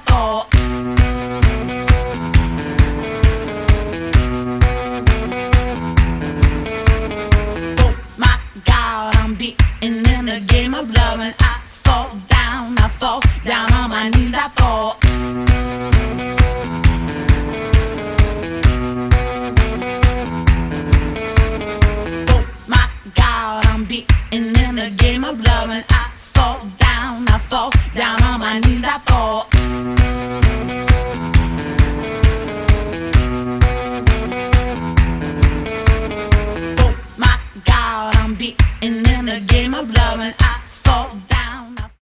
fall. Oh my God, I'm beaten in the game of love, and I fall down on my knees, I fall. Oh my God, I'm beaten in the game of love, and I fall down on my knees, I fall.